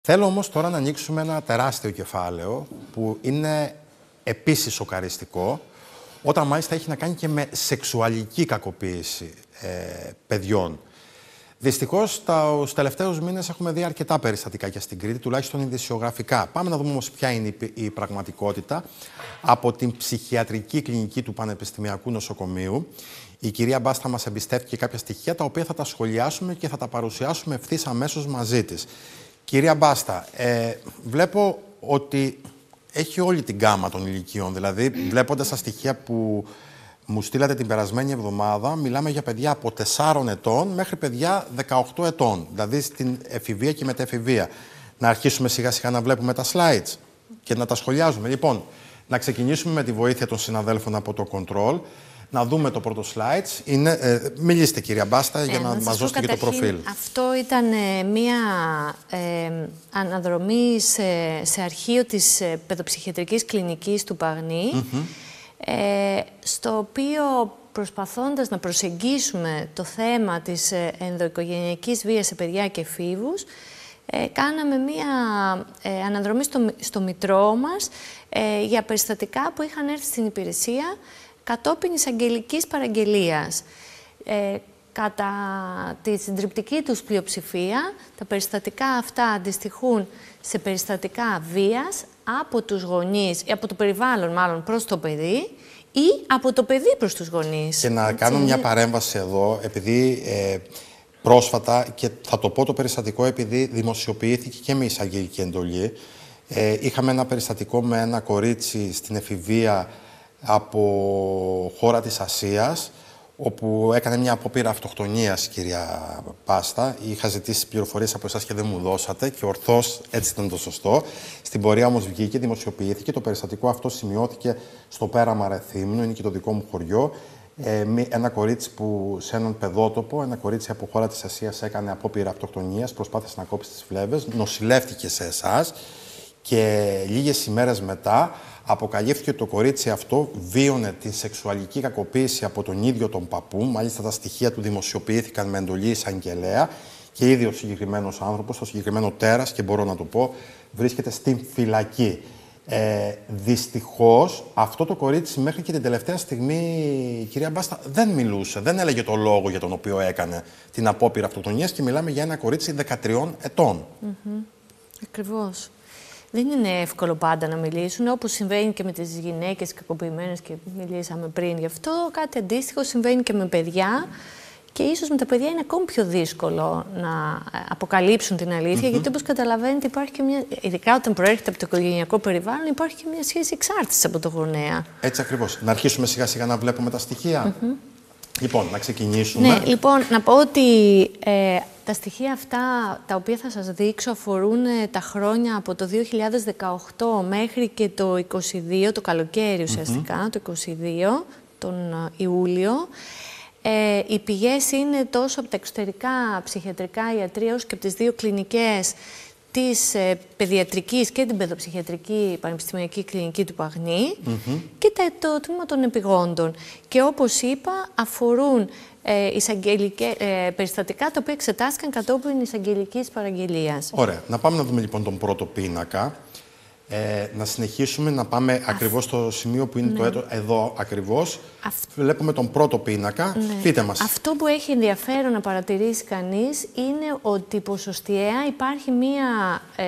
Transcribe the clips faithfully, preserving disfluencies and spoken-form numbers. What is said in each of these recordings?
Θέλω όμως τώρα να ανοίξουμε ένα τεράστιο κεφάλαιο που είναι επίσης σοκαριστικό, όταν μάλιστα έχει να κάνει και με σεξουαλική κακοποίηση ε, παιδιών. Δυστυχώς, τους τελευταίους μήνες έχουμε δει αρκετά περιστατικά και στην Κρήτη, τουλάχιστον ειδησιογραφικά. Πάμε να δούμε όμως ποια είναι η, η πραγματικότητα από την ψυχιατρική κλινική του Πανεπιστημιακού Νοσοκομείου. Η κυρία Μπάστα μας εμπιστεύτηκε κάποια στοιχεία, τα οποία θα τα σχολιάσουμε και θα τα παρουσιάσουμε ευθύς αμέσως μαζί της. Κυρία Μπάστα, ε, βλέπω ότι έχει όλη την γκάμα των ηλικιών. Δηλαδή, βλέποντας τα στοιχεία που μου στείλατε την περασμένη εβδομάδα, μιλάμε για παιδιά από τεσσάρων ετών μέχρι παιδιά δεκαοκτώ ετών. Δηλαδή, στην εφηβεία και μεταεφηβεία. Να αρχίσουμε σιγά-σιγά να βλέπουμε τα slides και να τα σχολιάζουμε. Λοιπόν, να ξεκινήσουμε με τη βοήθεια των συναδέλφων από το Control. Να δούμε το πρώτο slides. Είναι, ε, μιλήστε, κυρία Μπάστα, για ε, να, να μας δώσετε και το προφίλ. Αυτό ήταν ε, μία ε, αναδρομή σε, σε αρχείο της ε, παιδοψυχιατρικής κλινικής του Παγνή, mm-hmm. ε, στο οποίο, προσπαθώντας να προσεγγίσουμε το θέμα της ε, ενδοοικογενειακής βίας σε παιδιά και εφήβους, ε, κάναμε μία ε, αναδρομή στο, στο μητρό μας ε, για περιστατικά που είχαν έρθει στην υπηρεσία κατόπιν εισαγγελικής παραγγελίας. Ε, κατά τη συντριπτική τους πλειοψηφία, τα περιστατικά αυτά αντιστοιχούν σε περιστατικά βίας από τους γονείς, από το περιβάλλον μάλλον προς το παιδί ή από το παιδί προς τους γονείς. Και να κάνω μια παρέμβαση εδώ, επειδή ε, πρόσφατα, και θα το πω το περιστατικό επειδή δημοσιοποιήθηκε και με εισαγγελική εντολή, ε, είχαμε ένα περιστατικό με ένα κορίτσι στην εφηβεία από χώρα της Ασίας, όπου έκανε μια απόπειρα αυτοκτονίας, κυρία Πάστα. Είχα ζητήσει πληροφορίες από εσάς και δεν μου δώσατε και ορθώς έτσι ήταν το σωστό. Στην πορεία όμως βγήκε, δημοσιοποιήθηκε. Το περιστατικό αυτό σημειώθηκε στο Πέραμα Ρεθύμνου, είναι και το δικό μου χωριό. Ε, ένα κορίτσι που σε έναν παιδότοπο, ένα κορίτσι από χώρα της Ασίας έκανε απόπειρα αυτοκτονίας, προσπάθησε να κόψει τις φλέβες, νοσηλεύτηκε σε εσάς και λίγες ημέρες μετά αποκαλύφθηκε ότι το κορίτσι αυτό βίωνε την σεξουαλική κακοποίηση από τον ίδιο τον παππού. Μάλιστα, τα στοιχεία του δημοσιοποιήθηκαν με εντολή εισαγγελέα και ήδη ο συγκεκριμένος άνθρωπος, το συγκεκριμένο τέρας, και μπορώ να το πω, βρίσκεται στην φυλακή. Ε, δυστυχώς, αυτό το κορίτσι μέχρι και την τελευταία στιγμή, κυρία Μπάστα, δεν μιλούσε, δεν έλεγε το λόγο για τον οποίο έκανε την απόπειρα αυτοκτονίας και μιλάμε για ένα κορίτσι δεκατριών ετών. Mm-hmm. Ακριβώς. Δεν είναι εύκολο πάντα να μιλήσουν, όπως συμβαίνει και με τις γυναίκες κακοποιημένες και μιλήσαμε πριν γι' αυτό. Κάτι αντίστοιχο συμβαίνει και με παιδιά και ίσως με τα παιδιά είναι ακόμη πιο δύσκολο να αποκαλύψουν την αλήθεια, mm-hmm. γιατί όπως καταλαβαίνετε υπάρχει και μια, ειδικά όταν προέρχεται από το οικογενειακό περιβάλλον, υπάρχει και μια σχέση εξάρτησης από το γονέα. Έτσι ακριβώς. Να αρχίσουμε σιγά σιγά να βλέπουμε τα στοιχεία. Mm-hmm. Λοιπόν, να ξεκινήσουμε. Ναι, λοιπόν, να πω ότι ε, τα στοιχεία αυτά τα οποία θα σας δείξω αφορούν ε, τα χρόνια από το δύο χιλιάδες δεκαοκτώ μέχρι και το είκοσι δύο, το καλοκαίρι ουσιαστικά, mm-hmm. το είκοσι δύο, τον uh, Ιούλιο. Ε, οι πηγές είναι τόσο από τα εξωτερικά ψυχιατρικά ιατρία όσο και από τις δύο κλινικές της ε, παιδιατρικής και την παιδοψυχιατρική πανεπιστημιακή κλινική του Παγνή mm-hmm. και τα, το τμήμα των επιγόντων. Και όπως είπα, αφορούν ε, ε, περιστατικά τα οποία εξετάστηκαν κατόπιν εισαγγελικής παραγγελίας. Ωραία. Να πάμε να δούμε λοιπόν τον πρώτο πίνακα. Ε, να συνεχίσουμε να πάμε Αυ... ακριβώς στο σημείο που είναι ναι. το έτο, εδώ ακριβώς. Αυ... Βλέπουμε τον πρώτο πίνακα. Ναι. Πείτε μας. Αυτό που έχει ενδιαφέρον να παρατηρήσει κανείς είναι ότι ποσοστιαία υπάρχει μία ε,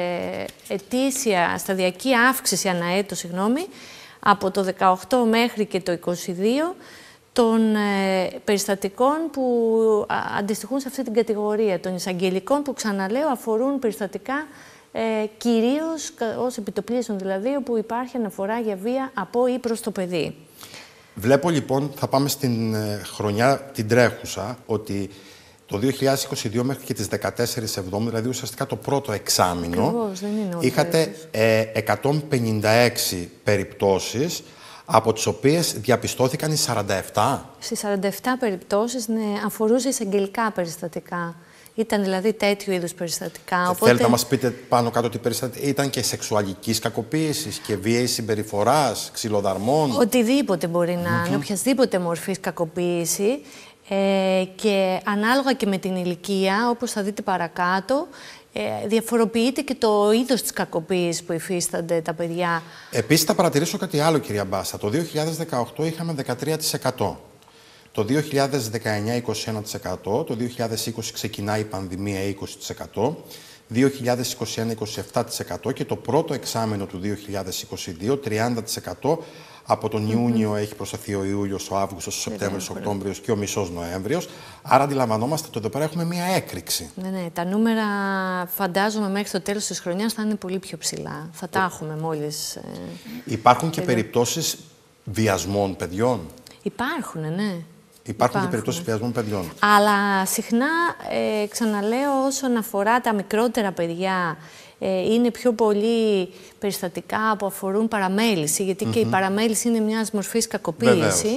ετήσια σταδιακή αύξηση ανά έτος, συγγνώμη, από το δεκαοκτώ μέχρι και το είκοσι δύο των ε, περιστατικών που α, αντιστοιχούν σε αυτή την κατηγορία, των εισαγγελικών που, ξαναλέω, αφορούν περιστατικά Ε, κυρίως ως επιτοπλίστων, δηλαδή, όπου υπάρχει αναφορά για βία από ή προς το παιδί. Βλέπω λοιπόν, θα πάμε στην ε, χρονιά την τρέχουσα, ότι το δύο χιλιάδες είκοσι δύο μέχρι και τις δεκατέσσερις Εβδόμου, δηλαδή ουσιαστικά το πρώτο εξάμηνο, Ακριβώς, δεν είναι είχατε ε, εκατόν πενήντα έξι περιπτώσεις, από τις οποίες διαπιστώθηκαν οι σαράντα επτά. Στις σαράντα επτά περιπτώσεις, ναι, αφορούσε εισαγγελικά περιστατικά. Ήταν δηλαδή τέτοιου είδους περιστατικά. Οπότε... Θέλετε να μας πείτε πάνω κάτω τι περιστατικά ήταν και σεξουαλικής κακοποίησης και βίαιης συμπεριφοράς, ξυλοδαρμών. Οτιδήποτε μπορεί να είναι, mm-hmm. οποιασδήποτε μορφής κακοποίηση. Ε, και ανάλογα και με την ηλικία, όπως θα δείτε παρακάτω, ε, διαφοροποιείται και το είδος της κακοποίησης που υφίστανται τα παιδιά. Επίσης, θα παρατηρήσω κάτι άλλο, κυρία Μπάστα. Το δύο χιλιάδες δεκαοκτώ είχαμε δεκατρία τοις εκατό. Το δύο χιλιάδες δεκαεννιά είκοσι ένα τοις εκατό. Το δύο χιλιάδες είκοσι ξεκινάει η πανδημία είκοσι τοις εκατό. δύο χιλιάδες είκοσι ένα είκοσι επτά τοις εκατό και το πρώτο εξάμηνο του δύο χιλιάδες είκοσι δύο τριάντα τοις εκατό. Από τον Ιούνιο mm-hmm. έχει προσθεθεί ο Ιούλιος, ο Αύγουστος, ο Σεπτέμβριος, ο Οκτώβριος και ο μισός Νοέμβριος. Άρα αντιλαμβανόμαστε ότι εδώ πέρα έχουμε μία έκρηξη. Ναι, ναι. Τα νούμερα φαντάζομαι μέχρι το τέλος της χρονιάς θα είναι πολύ πιο ψηλά. Θα τα έχουμε μόλις... Ε... Υπάρχουν και περιπτώσεις βιασμών παιδιών. Υπάρχουν, ναι. Υπάρχουν, Υπάρχουν και περιπτώσεις βιασμών παιδιών. Αλλά συχνά, ε, ξαναλέω, όσον αφορά τα μικρότερα παιδιά, ε, είναι πιο πολύ περιστατικά που αφορούν παραμέληση, γιατί mm-hmm. και η παραμέληση είναι μιας μορφής κακοποίηση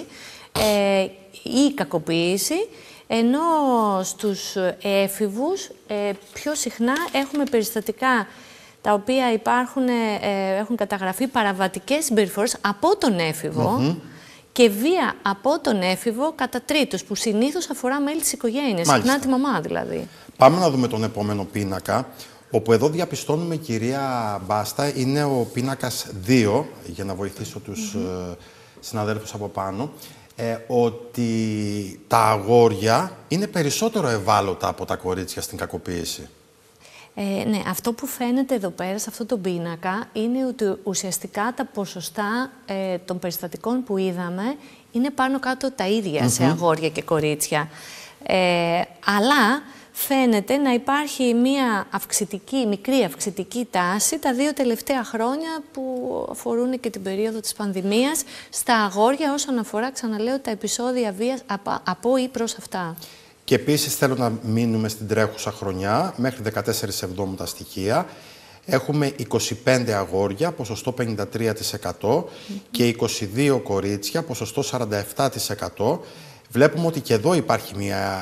ε, ή κακοποίηση, ενώ στους έφηβους ε, πιο συχνά έχουμε περιστατικά τα οποία υπάρχουν, ε, έχουν καταγραφεί παραβατικές συμπεριφορές από τον έφηβο, mm-hmm. και βία από τον έφηβο κατά τρίτους, που συνήθως αφορά μέλη της οικογένειας, συχνά τη μαμά δηλαδή. Πάμε να δούμε τον επόμενο πίνακα, όπου εδώ διαπιστώνουμε, κυρία Μπάστα, είναι ο πίνακας δύο, για να βοηθήσω τους mm-hmm. ε, συναδέλφους από πάνω, ε, ότι τα αγόρια είναι περισσότερο ευάλωτα από τα κορίτσια στην κακοποίηση. Ε, ναι, αυτό που φαίνεται εδώ πέρα, σε αυτό το πίνακα, είναι ότι ουσιαστικά τα ποσοστά ε, των περιστατικών που είδαμε είναι πάνω κάτω τα ίδια mm-hmm. σε αγόρια και κορίτσια. Ε, αλλά φαίνεται να υπάρχει μία αυξητική, μικρή αυξητική τάση τα δύο τελευταία χρόνια που αφορούν και την περίοδο της πανδημίας στα αγόρια όσον αφορά, ξαναλέω, τα επεισόδια βίας από, από ή προς αυτά. Και επίσης θέλω να μείνουμε στην τρέχουσα χρονιά, μέχρι δεκατέσσερις εβδόμου τα στοιχεία. Έχουμε είκοσι πέντε αγόρια, ποσοστό πενήντα τρία τοις εκατό mm-hmm. και είκοσι δύο κορίτσια, ποσοστό σαράντα επτά τοις εκατό. Βλέπουμε ότι και εδώ υπάρχει μια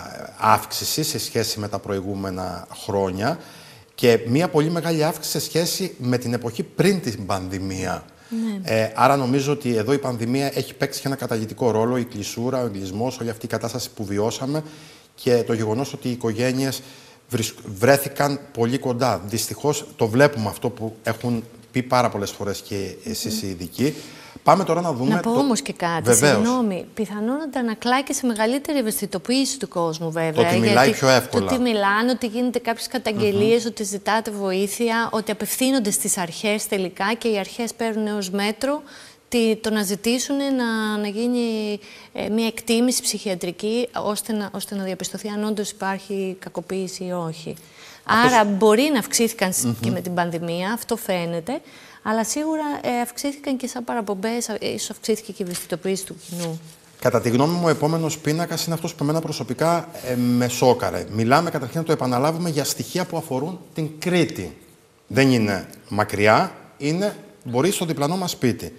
αύξηση σε σχέση με τα προηγούμενα χρόνια και μια πολύ μεγάλη αύξηση σε σχέση με την εποχή πριν την πανδημία. Ναι. Ε, άρα νομίζω ότι εδώ η πανδημία έχει παίξει και ένα καταγητικό ρόλο, η κλεισούρα, ο εγκλισμός, όλη αυτή η κατάσταση που βιώσαμε και το γεγονός ότι οι οικογένειες βρέθηκαν πολύ κοντά. Δυστυχώς το βλέπουμε αυτό που έχουν πει πάρα πολλές φορές και εσείς οι ειδικοί. Πάμε τώρα να δούμε. Να πω το... όμως και κάτι, Βεβαίως. Συγγνώμη. Πιθανόν να τα ανακλάει και σε μεγαλύτερη ευαισθητοποίηση του κόσμου, βέβαια. Το ότι μιλάει πιο εύκολα. Το ότι μιλάνε, ότι γίνεται κάποιες καταγγελίες, mm-hmm. ότι ζητάτε βοήθεια, ότι απευθύνονται στις αρχές τελικά και οι αρχές παίρνουν ως μέτρο το να ζητήσουν να, να γίνει ε, μια εκτίμηση ψυχιατρική ώστε να, ώστε να διαπιστωθεί αν όντως υπάρχει κακοποίηση ή όχι. Αυτός... Άρα μπορεί να αυξήθηκαν mm-hmm. και με την πανδημία, αυτό φαίνεται. Αλλά σίγουρα ε, αυξήθηκαν και σαν παραπομπές, ίσως αυξήθηκε και η ευαισθητοποίηση του κοινού. Κατά τη γνώμη μου, ο επόμενος πίνακας είναι αυτός που εμένα προσωπικά ε, με σόκαρε. Μιλάμε, καταρχήν να το επαναλάβουμε, για στοιχεία που αφορούν την Κρήτη. Δεν είναι μακριά, είναι, μπορεί στο διπλανό μας σπίτι.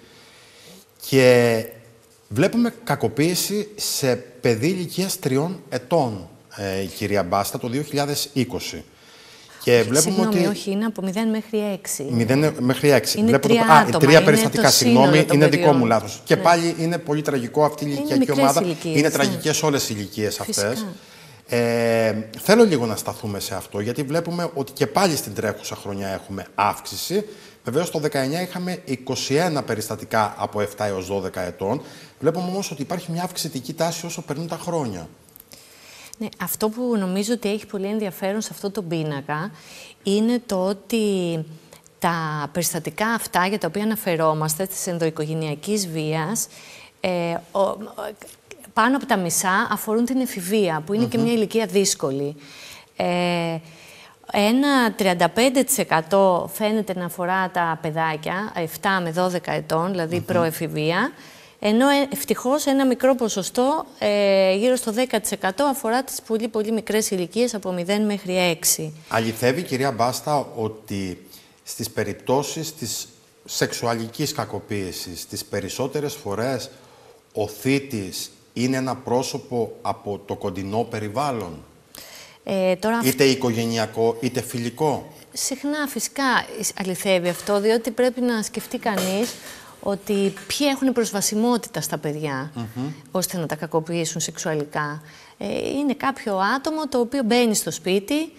Και βλέπουμε κακοποίηση σε παιδί ηλικίας τριών ετών, ε, η κυρία Μπάστα, το δύο χιλιάδες είκοσι. Και συγγνώμη, ότι... όχι, είναι από μηδέν μέχρι έξι. μηδέν μέχρι έξι. Είναι Βλέπω τρία το... άτομα. Α, τρία είναι περιστατικά, συγγνώμη, είναι δικό μου λάθος. Και ναι. πάλι είναι πολύ τραγικό αυτή η ηλικιακή ομάδα. Ηλικίες, είναι ναι. τραγικές όλες οι ηλικίες αυτές. Ε, θέλω λίγο να σταθούμε σε αυτό, γιατί βλέπουμε ότι και πάλι στην τρέχουσα χρονιά έχουμε αύξηση. Βεβαίως το δεκαεννιά είχαμε είκοσι ένα περιστατικά από επτά έως δώδεκα ετών. Βλέπουμε όμως ότι υπάρχει μια αυξητική τάση όσο περνούν τα χρόνια. Ναι, αυτό που νομίζω ότι έχει πολύ ενδιαφέρον σε αυτό το πίνακα είναι το ότι τα περιστατικά αυτά για τα οποία αναφερόμαστε της ενδοοικογενειακής βίας ε, ο, πάνω από τα μισά αφορούν την εφηβεία, που είναι mm-hmm. και μια ηλικία δύσκολη. Ε, ένα τριάντα πέντε τοις εκατό φαίνεται να αφορά τα παιδάκια επτά με δώδεκα ετών, δηλαδή mm-hmm. προεφηβεία, ενώ ευτυχώς ένα μικρό ποσοστό, ε, γύρω στο δέκα τοις εκατό, αφορά τις πολύ πολύ μικρές ηλικίες από μηδέν μέχρι έξι. Αληθεύει, κυρία Μπάστα, ότι στις περιπτώσεις της σεξουαλικής κακοποίησης, τις περισσότερες φορές ο θήτης είναι ένα πρόσωπο από το κοντινό περιβάλλον, ε, τώρα... είτε οικογενειακό είτε φιλικό? Συχνά φυσικά αληθεύει αυτό, διότι πρέπει να σκεφτεί κανείς ότι ποιοι έχουν προσβασιμότητα στα παιδιά, mm-hmm. ώστε να τα κακοποιήσουν σεξουαλικά. Ε, είναι κάποιο άτομο το οποίο μπαίνει στο σπίτι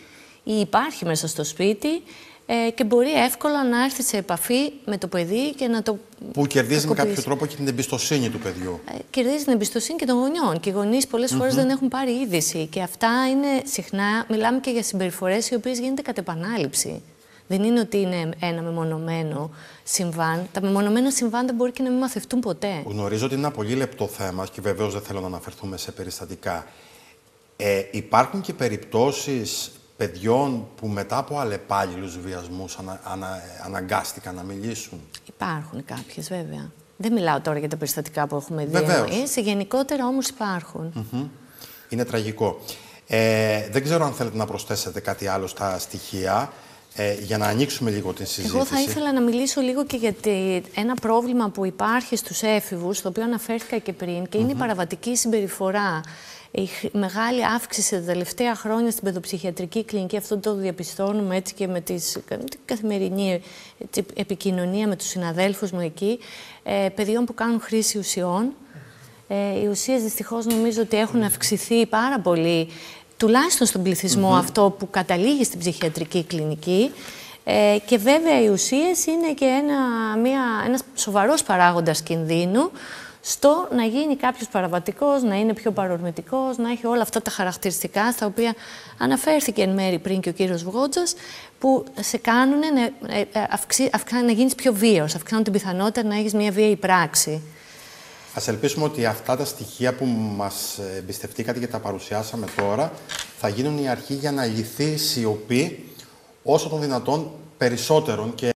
ή υπάρχει μέσα στο σπίτι ε, και μπορεί εύκολα να έρθει σε επαφή με το παιδί και να το που κερδίζει με κάποιο τρόπο και την εμπιστοσύνη του παιδιού. Ε, κερδίζει την εμπιστοσύνη και των γονιών. Και οι γονείς πολλές mm-hmm. φορές δεν έχουν πάρει είδηση. Και αυτά είναι συχνά, μιλάμε και για συμπεριφορές οι οποίες γίνεται κατ' επανάληψη. Δεν είναι ότι είναι ένα μεμονωμένο συμβάν. Τα μεμονωμένα συμβάντα μπορεί και να μην μαθευτούν ποτέ. Γνωρίζω ότι είναι ένα πολύ λεπτό θέμα και βεβαίως δεν θέλω να αναφερθούμε σε περιστατικά. Ε, υπάρχουν και περιπτώσεις παιδιών που μετά από αλλεπάλληλους βιασμούς ανα, ανα, αναγκάστηκαν να μιλήσουν. Υπάρχουν κάποιες, βέβαια. Δεν μιλάω τώρα για τα περιστατικά που έχουμε δει. Βεβαίως. Σε γενικότερα όμως υπάρχουν. Mm-hmm. Είναι τραγικό. Ε, δεν ξέρω αν θέλετε να προσθέσετε κάτι άλλο στα στοιχεία. Ε, για να ανοίξουμε λίγο την συζήτηση. Εγώ θα ήθελα να μιλήσω λίγο και για ένα πρόβλημα που υπάρχει στους έφηβους, το οποίο αναφέρθηκα και πριν, και είναι mm-hmm. η παραβατική συμπεριφορά. Η μεγάλη αύξηση τα τελευταία χρόνια στην παιδοψυχιατρική κλινική, αυτό το διαπιστώνουμε έτσι και με τις, την καθημερινή επικοινωνία με τους συναδέλφους μου εκεί, ε, παιδιών που κάνουν χρήση ουσιών. Ε, οι ουσίες δυστυχώς νομίζω ότι έχουν αυξηθεί πάρα πολύ, τουλάχιστον στον πληθυσμό mm-hmm. αυτό που καταλήγει στην ψυχιατρική κλινική. Ε, και βέβαια οι ουσίες είναι και ένα, μια, ένας σοβαρός παράγοντας κινδύνου στο να γίνει κάποιος παραβατικός, να είναι πιο παρορμητικός, να έχει όλα αυτά τα χαρακτηριστικά στα οποία αναφέρθηκε εν μέρη πριν και ο κύριος Βγότζας, που σε κάνουν να, αυξή, αυξά, να γίνεις πιο βίαιος, αυξάνουν την πιθανότητα να έχεις μια βίαιη πράξη. Ας ελπίσουμε ότι αυτά τα στοιχεία που μας εμπιστευτήκατε και τα παρουσιάσαμε τώρα θα γίνουν η αρχή για να λυθεί η σιωπή όσο των δυνατόν περισσότερων και